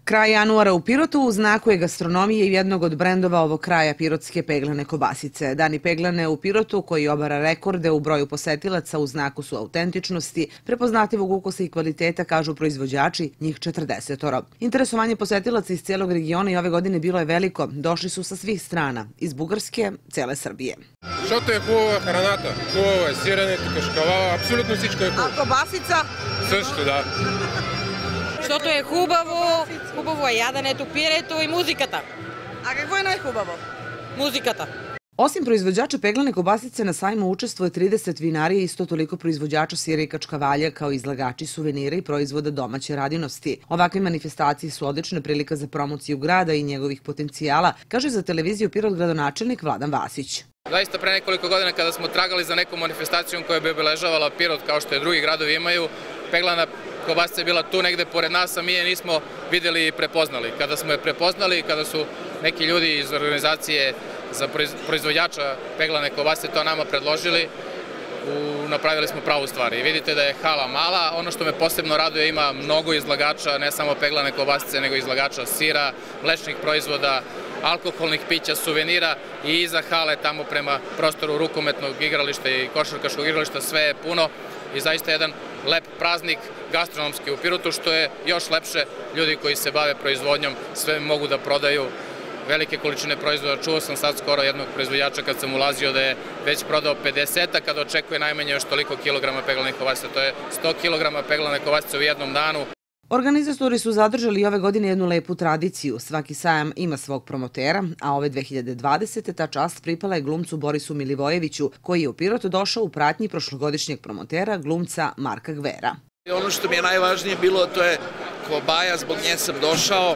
Kraj januara u Pirotu u znaku je gastronomije i jednog od brendova ovog kraja pirotske peglane kobasice. Dani peglane u Pirotu, koji obara rekorde u broju posetilaca, u znaku su autentičnosti, prepoznatljivog ukusa i kvaliteta, kažu proizvođači, njih 40. Interesovanje posetilaca iz cijelog regiona i ove godine bilo je veliko. Došli su sa svih strana, iz Bugarske, cele Srbije. Защото е хубава храната, хубаво е сиренето, кашкавала, абсолютно всичко е хубаво. А кобасица? Също, да. Защото е хубаво е яденето, пиенето и музиката. А какво е най-хубаво? Музиката. Osim proizvođača peglane kobasice, na sajmu učestvuje 30 vinarija i isto toliko proizvođača sira i kačkavalja, kao izlagači suvenira i proizvoda domaće radinosti. Ovakve manifestacije su odlična prilika za promociju grada i njegovih potencijala, kaže za televiziju Pirot gradonačelnik Vladan Vasić. Zaista pre nekoliko godina kada smo tragali za nekom manifestacijom koja bi obeležavala Pirot kao što je drugi gradovi imaju, peglana kobasica je bila tu negde pored nas, a mi je nismo videli i prepoznali. Kada smo je prepoznali, kada su neki ljudi iz organizacije za proizvođača peglane kobasice to nama predložili, napravili smo pravu stvar. I vidite da je hala mala. Ono što me posebno raduje, ima mnogo izlagača, ne samo peglane kobasice, nego izlagača sira, mlečnih proizvoda, alkoholnih pića, suvenira i iza hale tamo prema prostoru rukometnog igrališta i košarkaškog igrališta sve je puno i zaista jedan lep praznik gastronomski u Pirotu, što je još lepše. Ljudi koji se bave proizvodnjom sve mogu da prodaju velike količine proizvoda. Čuo sam sad skoro jednog proizvođača kad sam ulazio da je već prodao 50, kada očekuje najmanje još toliko kilograma peglane kobasice. To je 100 kilograma peglane kobasice u jednom danu. Organizatori su zadržali ove godine jednu lepu tradiciju. Svaki sajam ima svog promotera, a ove 2020. ta čast pripala je glumcu Borisu Milivojeviću, koji je u Pirot došao u pratnji prošlogodišnjeg promotera, glumca Marka Gvera. Ono što mi je najvažnije bilo, to je kobaja, zbog nje sam došao.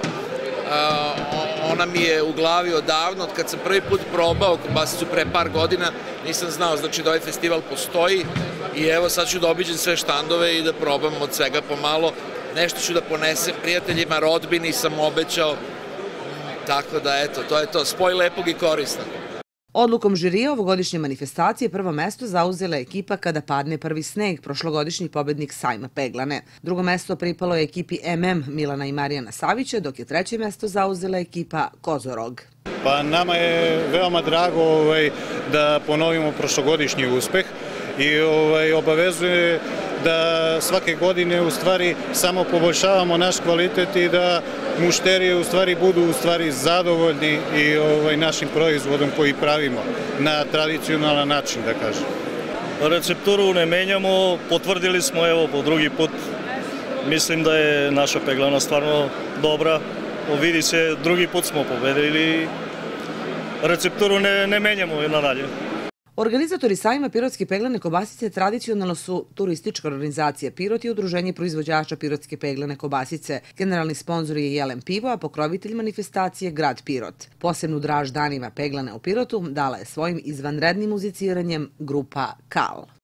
Ona mi je u glavi odavno, od kad sam prvi put probao kobasicu pre par godina, nisam znao znači da ovaj festival postoji i evo sad ću da obiđem sve štandove i da probam od svega pomalo. Nešto ću da ponesem prijateljima, rodbini sam obećao, tako da eto, to je to, spoj lepog i korisnog. Odlukom žirija ovogodišnje manifestacije prvo mesto zauzela je ekipa Kada padne prvi sneg, prošlogodišnji pobednik sajma peglane. Drugo mesto pripalo je ekipi MM Milana i Marijana Savića, dok je treće mesto zauzela ekipa Kozorog. Pa nama je veoma drago da ponovimo prošlogodišnji uspeh i obavezuje da svake godine u stvari samo poboljšavamo naš kvalitet i da mušterije u stvari budu u stvari zadovoljni i našim proizvodom koji pravimo na tradicionalan način, da kažem. Recepturu ne menjamo, potvrdili smo evo po drugi put. Mislim da je naša peglana stvarno dobra. Vidi se, drugi put smo pobedili. Recepturu ne menjamo nadalje. Organizatori sajma pirotske peglane kobasice tradicionalno su turistička organizacija Pirot i udruženje proizvođača pirotske peglane kobasice. Generalni sponzor je Jelen pivo, a pokrovitelj manifestacije grad Pirot. Posebnu draž danima peglane u Pirotu dala je svojim izvanrednim muziciranjem grupa Kal.